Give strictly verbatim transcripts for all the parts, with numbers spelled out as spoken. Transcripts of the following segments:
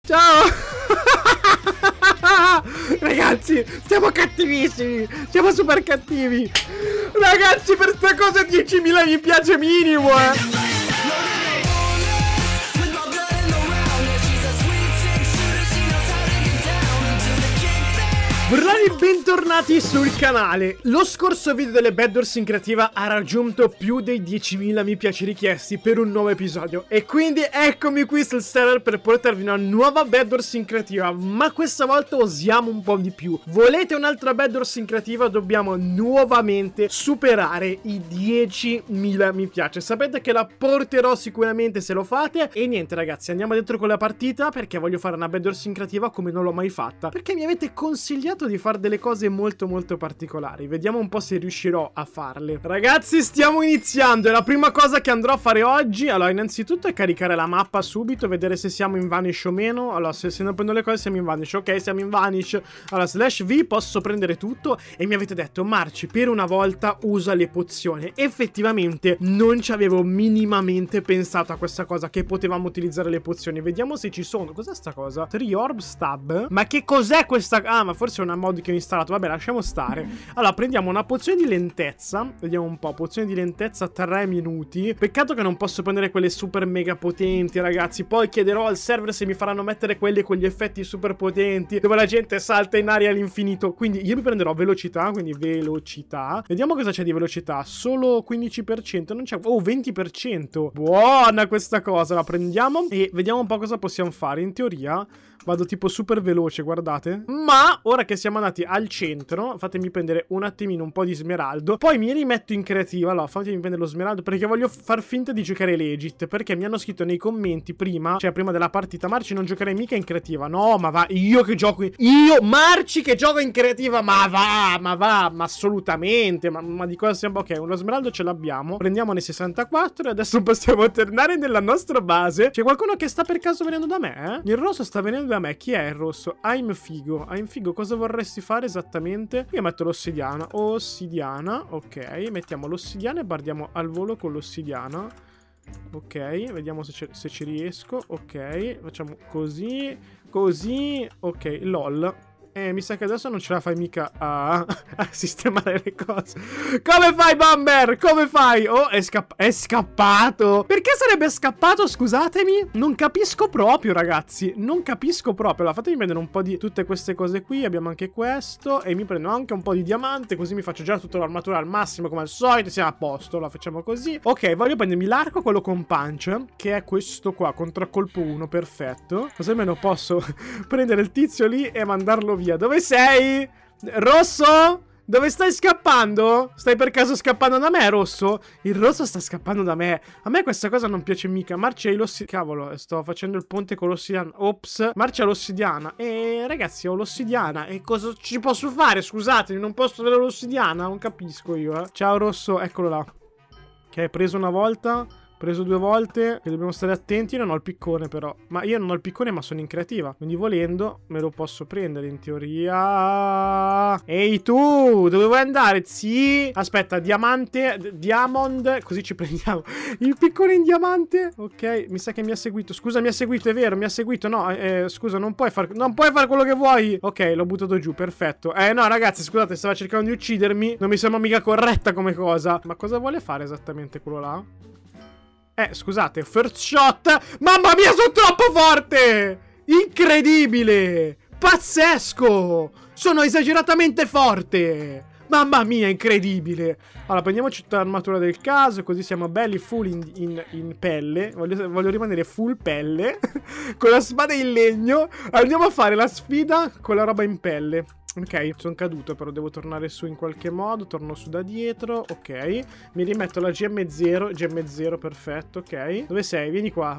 Ciao. Ragazzi, siamo cattivissimi. Siamo super cattivi. Ragazzi, per sta cosa diecimila mi piace minimo, eh. Burlani, bentornati sul canale. Lo scorso video delle Bed Wars in creativa ha raggiunto più dei diecimila mi piace richiesti per un nuovo episodio. E quindi eccomi qui sul server per portarvi una nuova Bed Wars in creativa. Ma questa volta osiamo un po' di più. Volete un'altra Bed Wars in creativa? Dobbiamo nuovamente superare i diecimila mi piace. Sapete che la porterò sicuramente se lo fate. E niente ragazzi, andiamo dentro con la partita, perché voglio fare una Bed Wars in creativa come non l'ho mai fatta, perché mi avete consigliato di fare delle cose molto molto particolari. Vediamo un po' se riuscirò a farle. Ragazzi, stiamo iniziando e la prima cosa che andrò a fare oggi, allora innanzitutto è caricare la mappa subito, vedere se siamo in Vanish o meno. Allora se, se non prendo le cose siamo in Vanish. Ok, siamo in Vanish. Allora slash V posso prendere tutto. E mi avete detto: Marci, per una volta usa le pozioni. Effettivamente non ci avevo minimamente pensato a questa cosa, che potevamo utilizzare le pozioni. Vediamo se ci sono. Cos'è sta cosa? Three Orb Stab? Ma che cos'è questa? Ah, ma forse è una mod che ho installato. Vabbè, lasciamo stare. Allora prendiamo una pozione di lentezza. Vediamo un po'. Pozione di lentezza tre minuti. Peccato che non posso prendere quelle super mega potenti, ragazzi. Poi chiederò al server se mi faranno mettere quelle con gli effetti super potenti, dove la gente salta in aria all'infinito. Quindi io mi prenderò velocità. Quindi velocità. Vediamo cosa c'è di velocità. Solo quindici per cento. Non c'è. Oh, venti per cento. Buona questa cosa. La prendiamo e vediamo un po' cosa possiamo fare. In teoria vado tipo super veloce, guardate. Ma ora che siamo andati al centro, fatemi prendere un attimino un po' di smeraldo. Poi mi rimetto in creativa. Allora fatemi prendere lo smeraldo, perché voglio far finta di giocare legit. Perché mi hanno scritto nei commenti prima, cioè prima della partita: Marci, non giocherei mica in creativa. No, ma va, io che gioco in... Io, Marci, che gioco in creativa. Ma va, ma va, ma assolutamente. Ma, ma di cosa stiamo... Ok, uno smeraldo ce l'abbiamo. Prendiamone sessantaquattro e adesso possiamo tornare nella nostra base. C'è qualcuno che sta per caso venendo da me, eh? Il rosso sta venendo da me. Chi è il rosso? I'm figo. I'm figo, cosa vorresti fare esattamente? Io metto l'ossidiana. Ossidiana, ok. Mettiamo l'ossidiana e guardiamo al volo con l'ossidiana. Ok, vediamo se, se ci riesco. Ok, facciamo così, così. Ok, lol. Eh, mi sa che adesso non ce la fai mica a, a sistemare le cose. Come fai, Bomber? Come fai? Oh, è, scapp è scappato. Perché sarebbe scappato, scusatemi? Non capisco proprio, ragazzi. Non capisco proprio. Allora, fatemi prendere un po' di tutte queste cose qui. Abbiamo anche questo. E mi prendo anche un po' di diamante, così mi faccio già tutta l'armatura al massimo, come al solito. Siamo a posto. La facciamo così. Ok, voglio prendermi l'arco, quello con punch, che è questo qua, contraccolpo uno. Perfetto. Così almeno posso prendere il tizio lì e mandarlo via. Dove sei? Rosso? Dove stai scappando? Stai per caso scappando da me, Rosso? Il rosso sta scappando da me. A me questa cosa non piace mica. Marcia hai l'ossidiana. Cavolo, sto facendo il ponte con l'ossidiana. Ops. Marcia ha l'ossidiana. E ragazzi, ho l'ossidiana. E cosa ci posso fare? Scusatemi, non posso avere l'ossidiana? Non capisco io, eh. Ciao, Rosso. Eccolo là. Ok, hai preso una volta. Preso due volte, che dobbiamo stare attenti. Non ho il piccone però. Ma io non ho il piccone, ma sono in creativa, quindi volendo me lo posso prendere in teoria. Ehi tu, dove vuoi andare? Sì. Aspetta, diamante, diamond, così ci prendiamo il piccone in diamante. Ok, mi sa che mi ha seguito. Scusa, mi ha seguito, è vero, mi ha seguito. No, eh, scusa, non puoi fare Non puoi fare quello che vuoi. Ok, l'ho buttato giù, perfetto. Eh no ragazzi, scusate, stava cercando di uccidermi. Non mi sembra mica corretta come cosa. Ma cosa vuole fare esattamente quello là? Eh, scusate, first shot. Mamma mia, sono troppo forte! Incredibile! Pazzesco! Sono esageratamente forte! Mamma mia, incredibile! Allora, prendiamoci tutta l'armatura del caso, così siamo belli full in, in, in pelle. Voglio, voglio rimanere full pelle. Con la spada in legno. Andiamo a fare la sfida con la roba in pelle. Ok, sono caduto, però devo tornare su in qualche modo. Torno su da dietro, ok. Mi rimetto la G M zero, G M zero, perfetto, ok. Dove sei? Vieni qua.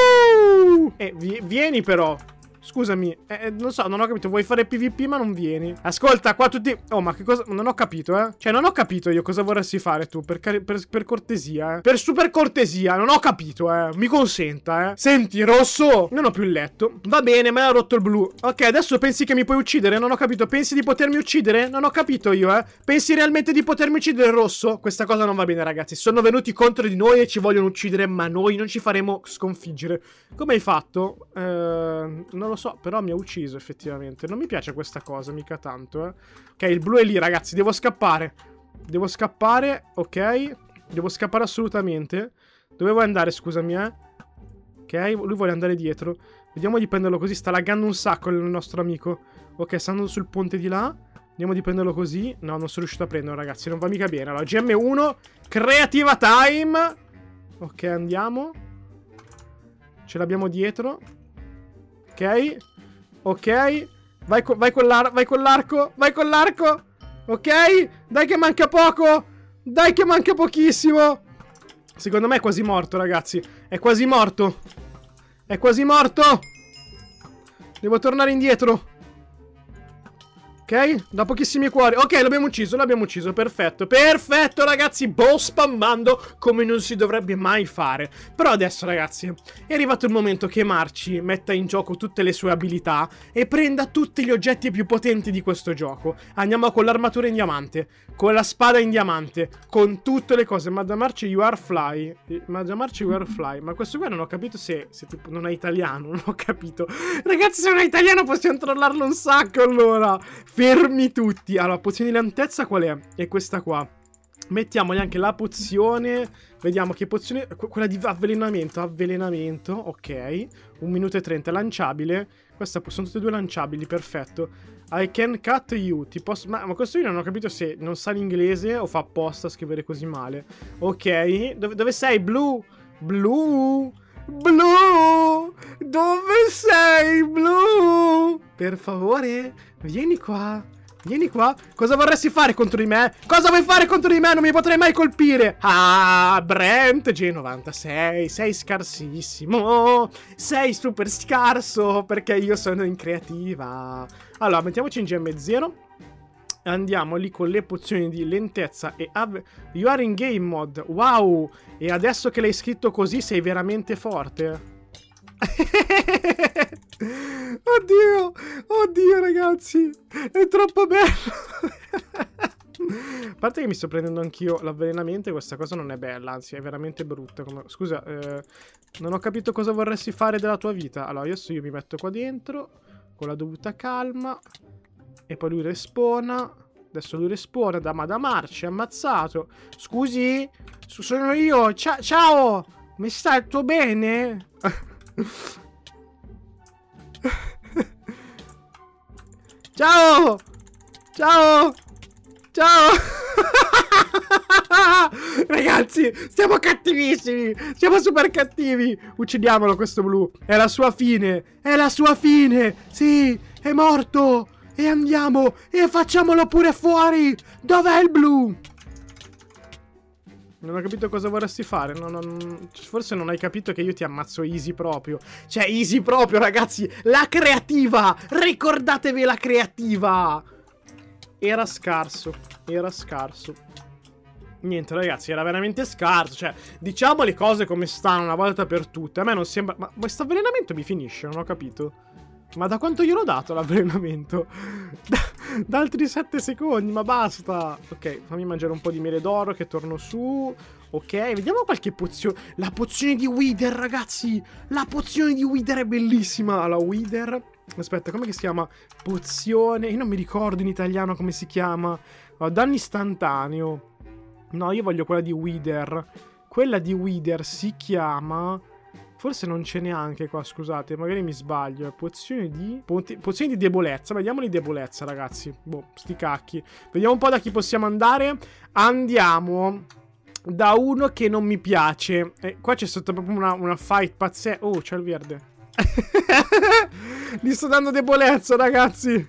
Uh! Eh, vi vieni però. Scusami, eh, non so, non ho capito. Vuoi fare PvP ma non vieni. Ascolta, qua tutti... Oh, ma che cosa... Non ho capito, eh. Cioè, non ho capito io cosa vorresti fare tu. Per, per, per cortesia, eh. Per super cortesia, non ho capito, eh. Mi consenta, eh. Senti, Rosso, non ho più il letto. Va bene, me l'ha rotto il blu. Ok, adesso pensi che mi puoi uccidere? Non ho capito. Pensi di potermi uccidere? Non ho capito io, eh. Pensi realmente di potermi uccidere, Rosso? Questa cosa non va bene, ragazzi. Sono venuti contro di noi e ci vogliono uccidere, ma noi non ci faremo sconfiggere. Come hai fatto? Eh... Non non lo so, però mi ha ucciso effettivamente. Non mi piace questa cosa, mica tanto, eh. Ok, il blu è lì, ragazzi, devo scappare. Devo scappare, ok. Devo scappare assolutamente. Dove vuoi andare, scusami, eh? Ok, lui vuole andare dietro. Vediamo di prenderlo così, sta laggando un sacco il nostro amico. Ok, sta andando sul ponte di là. Vediamo di prenderlo così. No, non sono riuscito a prenderlo, ragazzi, non va mica bene. Allora, G M uno, creativa time. Ok, andiamo. Ce l'abbiamo dietro. Ok. Ok. Vai, co vai con l'arco. Vai con l'arco. Vai con l'arco. Ok. Dai che manca poco. Dai che manca pochissimo. Secondo me è quasi morto, ragazzi. È quasi morto. È quasi morto. Devo tornare indietro. Ok, da pochissimi cuori. Ok, l'abbiamo ucciso, l'abbiamo ucciso, perfetto. Perfetto, ragazzi, boh, spammando come non si dovrebbe mai fare. Però adesso, ragazzi, è arrivato il momento che Marci metta in gioco tutte le sue abilità e prenda tutti gli oggetti più potenti di questo gioco. Andiamo con l'armatura in diamante, con la spada in diamante, con tutte le cose. Ma da Marci you are fly. Ma da Marci you are fly. Ma questo qua non ho capito se, se tipo non è italiano, non ho capito. Ragazzi, se non è italiano possiamo trollarlo un sacco, allora. Fermi tutti. Allora, pozione di lentezza qual è? È questa qua. Mettiamogli anche la pozione. Vediamo che pozione. Quella di avvelenamento. Avvelenamento. Ok. un minuto e trenta. Lanciabile. Questa sono tutte e due lanciabili. Perfetto. I can cut you. Ti posso... Ma, ma questo io non ho capito se non sa l'inglese o fa apposta a scrivere così male. Ok. Dove, dove sei? Blu. Blu. Blu. Dove sei, Blu? Per favore, vieni qua. Vieni qua. Cosa vorresti fare contro di me? Cosa vuoi fare contro di me? Non mi potrei mai colpire. Ah, Brent G novantasei. Sei scarsissimo. Sei super scarso perché io sono in creativa. Allora, mettiamoci in G M zero. Andiamo lì con le pozioni di lentezza e you are in game mode. Wow. E adesso che l'hai scritto così sei veramente forte. Oddio. Oddio, ragazzi. È troppo bello. A parte che mi sto prendendo anch'io l'avvelenamento e questa cosa non è bella, anzi è veramente brutta. Come... Scusa, eh, non ho capito cosa vorresti fare della tua vita. Allora, adesso io mi metto qua dentro con la dovuta calma. E poi lui respawna. Adesso lui respawna da, ma da Marci, ammazzato. Scusi, sono io. Cia ciao. Come stai? Tutto bene? Ciao. Ciao. Ciao. Ragazzi, siamo cattivissimi. Siamo super cattivi. Uccidiamolo questo blu. È la sua fine. È la sua fine. Sì, è morto. E andiamo e facciamolo pure fuori. Dov'è il blu? Non ho capito cosa vorresti fare. Non, non... Forse non hai capito che io ti ammazzo easy proprio. Cioè easy proprio, ragazzi. La creativa. Ricordatevi la creativa. Era scarso. Era scarso. Niente, ragazzi, era veramente scarso. Cioè, diciamo le cose come stanno una volta per tutte. A me non sembra... Ma questo avvelenamento mi finisce, non ho capito. Ma da quanto gliel'ho dato l'avvelenamento? Da, da altri sette secondi, ma basta. Ok, fammi mangiare un po' di miele d'oro che torno su. Ok, vediamo qualche pozione. La pozione di Wither, ragazzi. La pozione di Wither è bellissima. La Wither. Aspetta, come si chiama? Pozione. Io non mi ricordo in italiano come si chiama. Oh, danno istantaneo. No, io voglio quella di Wither. Quella di Wither si chiama... Forse non c'è neanche qua, scusate, magari mi sbaglio. Pozioni di... Pozioni di debolezza. Vediamo di debolezza, ragazzi. Boh, sti cacchi. Vediamo un po' da chi possiamo andare. Andiamo da uno che non mi piace. E qua c'è stata proprio una, una fight pazzesca. Oh, c'è il verde. Gli sto dando debolezza, ragazzi.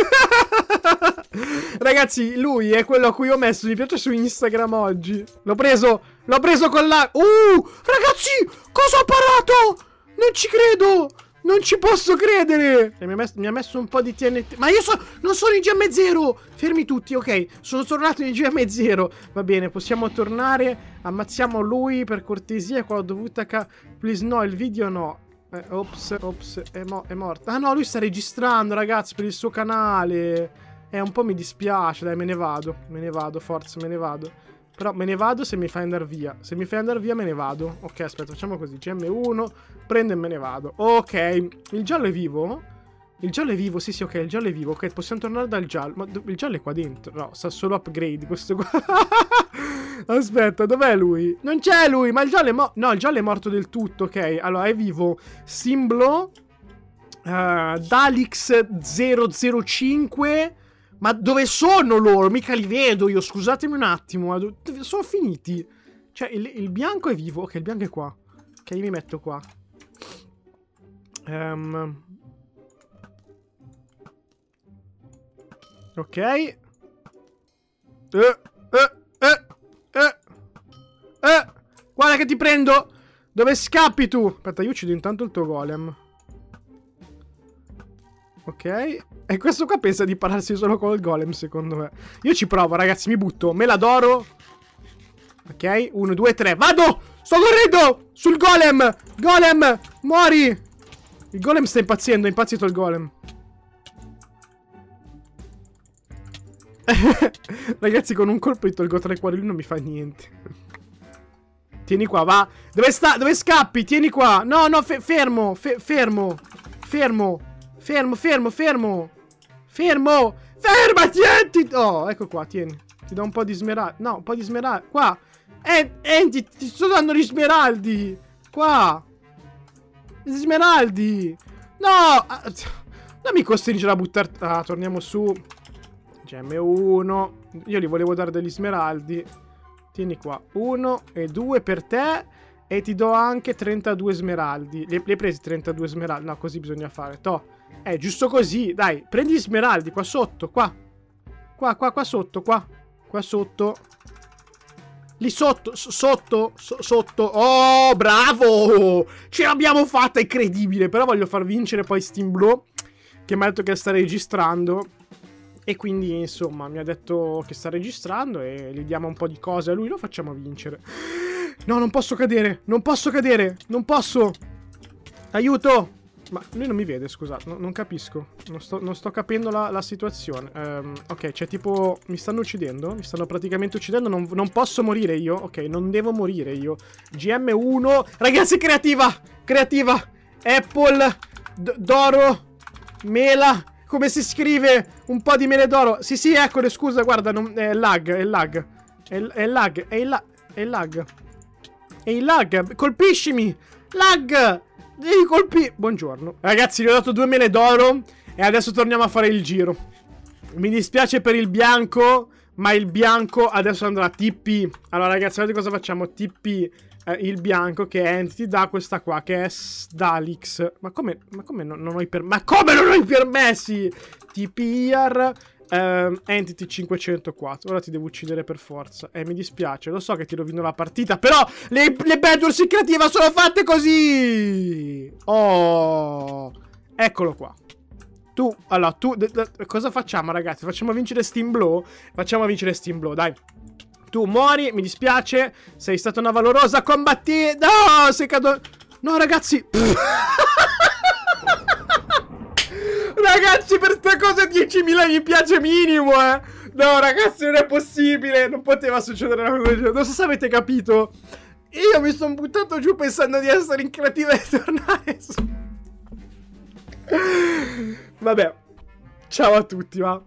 Ragazzi, lui è quello a cui ho messo mi piace su Instagram oggi. L'ho preso, l'ho preso con la... Uh, ragazzi, cosa ho parato? Non ci credo, non ci posso credere. E mi, ha messo, mi ha messo un po' di T N T. Ma io so, non sono in G M zero. Fermi tutti, ok, sono tornato in G M zero. Va bene, possiamo tornare. Ammazziamo lui per cortesia. Qua ho dovuta ca... Please no, il video no. Eh, ops, ops, è, mo è morto. Ah no, lui sta registrando, ragazzi, per il suo canale. Eh, un po' mi dispiace, dai, me ne vado. Me ne vado, forza, me ne vado. Però me ne vado se mi fai andare via. Se mi fai andare via me ne vado. Ok, aspetta, facciamo così. G M uno, prendo e me ne vado. Ok, il giallo è vivo? Il giallo è vivo, sì sì, ok, il giallo è vivo. Ok, possiamo tornare dal giallo. Ma il giallo è qua dentro. No, sta solo upgrade questo qua. Aspetta, dov'è lui? Non c'è lui, ma il giallo è morto. No, il giallo è morto del tutto, ok. Allora, è vivo Simblo, uh, Dalix zero zero cinque. Ma dove sono loro? Mica li vedo io, scusatemi un attimo. Sono finiti. Cioè, il, il bianco è vivo. Ok, il bianco è qua. Ok, io mi metto qua. Um. Ok. Eh, eh, eh, eh, eh. Guarda che ti prendo. Dove scappi tu? Aspetta, io uccido intanto il tuo golem. Ok. E questo qua pensa di pararsi solo col golem, secondo me. Io ci provo, ragazzi, mi butto. Me l'adoro. Ok, uno, due, tre. Vado! Sto correndo! Sul golem! Golem! Muori! Il golem sta impazzendo, è impazzito il golem. Ragazzi, con un colpo gli tolgo tre cuori, lui non mi fa niente. Tieni qua, va. Dove sta? Dove scappi? Tieni qua. No, no, fe fermo. Fe fermo. Fermo. Fermo, fermo, fermo. Fermo. Fermati, enti. Oh, ecco qua, tieni. Ti do un po' di smeraldi. No, un po' di smeraldi. Qua. Eh, enti, ti sto dando gli smeraldi. Qua. Gli smeraldi. No. Non mi costringere a buttare. Ah, torniamo su. G M uno. Io gli volevo dare degli smeraldi. Tieni qua. Uno e due per te. E ti do anche trentadue smeraldi. Li hai presi trentadue smeraldi? No, così bisogna fare. Toh. Eh, giusto così. Dai, prendi gli smeraldi qua sotto. Qua. Qua, qua, qua sotto. Qua. Qua sotto. Lì sotto. Sotto. So sotto. Oh, bravo! Ce l'abbiamo fatta, incredibile. Però voglio far vincere poi Steamblue, che mi ha detto che sta registrando. E quindi, insomma, mi ha detto che sta registrando e gli diamo un po' di cose a lui, lo facciamo vincere. No, non posso cadere, non posso cadere, non posso. Aiuto! Ma lui non mi vede, scusate, no, non capisco. Non sto, non sto capendo la, la situazione. Um, ok, cioè tipo, mi stanno uccidendo? Mi stanno praticamente uccidendo, non, non posso morire io. Ok, non devo morire io. G M uno, ragazzi, creativa! Creativa! Apple, d'oro, mela... Come si scrive? Un po' di mele d'oro. Sì, sì, eccole, scusa, guarda, non, è lag, è lag. È, è lag, è il lag. È il lag. È il lag. Colpiscimi. Lag. Devi colpire. Buongiorno. Ragazzi, gli ho dato due mele d'oro e adesso torniamo a fare il giro. Mi dispiace per il bianco, ma il bianco adesso andrà T P. Allora, ragazzi, guardate cosa facciamo. T P. Il bianco che è Entity da questa qua che è Dalix. Ma come, ma come non, non ho i permessi? Ma come non ho i permessi? T P I R um, Entity cinquecentoquattro. Ora ti devo uccidere per forza. Eh, mi dispiace, lo so che ti rovino la partita, però le, le Bedwars in creativa sono fatte così. Oh, eccolo qua. Tu, allora, tu, cosa facciamo, ragazzi? Facciamo vincere Steamblue? Facciamo vincere Steamblue, dai. Tu muori, mi dispiace. Sei stata una valorosa combattiva. No, sei caduto. No, ragazzi. Ragazzi, per sta cosa diecimila mi piace minimo, eh. No, ragazzi, non è possibile. Non poteva succedere una cosa del genere. Non so se avete capito. Io mi sono buttato giù pensando di essere in creativa e tornare su. Vabbè. Ciao a tutti, va.